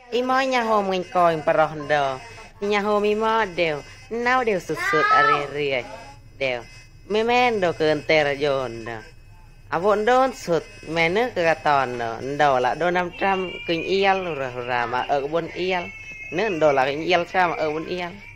Imo nya home ngin koin parondo. Nya home imo đều. Nau đều sụt sụt ari đều. Memen do kenter jon. Avon don sụt mene ke katon ndo la do 500 kinh iel ra mà ở bun iel. Nữa ndo là kinh iel sao mà ở bun iel.